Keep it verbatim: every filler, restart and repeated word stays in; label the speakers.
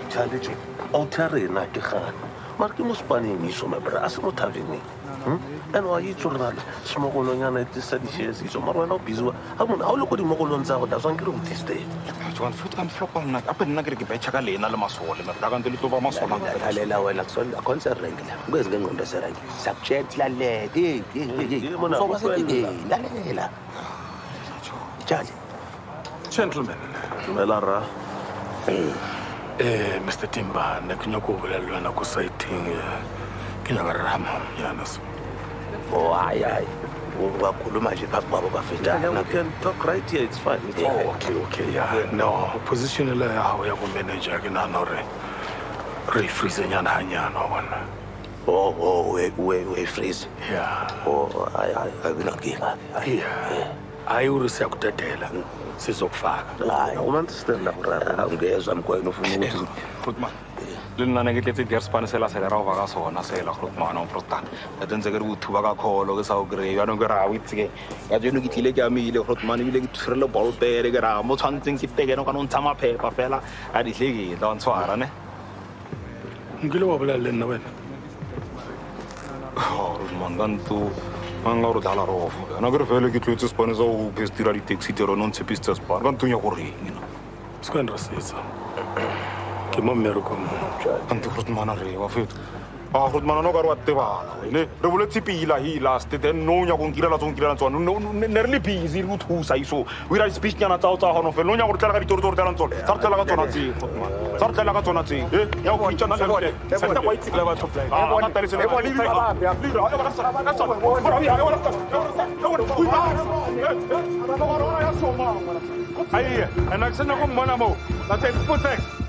Speaker 1: challenge outarena ke gana mara ke mo spaneng iso my brother a se mo taverneng and wa itse rena smogolonyana e tisa di-shares iso mara wena o busy wa ga mone ga o le ko dimogolong tsa go daswang ke re go disturb
Speaker 2: Joan foot am floppa nna apa nna ke re ke betšha ka lena le masole mara ka kanto le tlo ba masola
Speaker 3: lalela wena akhonse renkile kwezi ngengqondo serenki subject lalela eh lalela Charlie
Speaker 4: Gentlemen,
Speaker 1: melara
Speaker 4: eh Mister Timba ne ke nyako bolelwa na go sighting ke nyaka rama yana so
Speaker 3: oh ay ay wa khuluma nje phakathi kwabo bafetana
Speaker 1: we can talk right here it's fine it's
Speaker 4: oh,
Speaker 1: fine
Speaker 4: okay okay yeah no position la ya ho ya go manager ke na no re re freeze nyana hanyana bona
Speaker 3: oh oh we we we freeze
Speaker 4: yeah
Speaker 3: oh ay ay akunankinga
Speaker 4: yeah ayi uri siyakutetela sizokufaka
Speaker 1: I understand that brother
Speaker 3: angezwa mkwena ufuna ukuthi
Speaker 2: Grootman le nna ne ke tletse deerspan se la se le ra ba ka sona se la Grootman o protana ya tentse ke re bothuba ka kholo ke sa o grey ya no ke ra witse ke ya jeno ke tlile ke amile Grootman bile ke tshirele ball pere ke ra mo tshwantseng ke tekeno ka no ntsha maphepa fela a di hleke la ntshwara ne
Speaker 4: ngile wa bolela le nna wena
Speaker 2: oh Grootman ganto anga ro dala ro fo na ke re fele ke tletse spane sa o pestira di taxi tero non se pista span ganto nya go reng ina
Speaker 4: skandra setsa ke mo mmereko mo
Speaker 2: ganto Grootman re wa fetho ah Grootman no ka re wa tebala ne re bole tsipila hi last then no nya go nkirela tsong kirela tsona no ne re le busy re thusa iso we ra speech nyana tsa o tsa hono fe no nya go tlela ka ditori toro tela ntsona sa tlela ka tsona tsi sa tlela ka tsona tsi eh ya go itshana le bone sa tla go itse le batho ah ba tla le sele ba lira ba ya lira ya ba sa ka tsona go ra ya ba sa ya ba ya soma ai ana sena go mmona mo la tse futse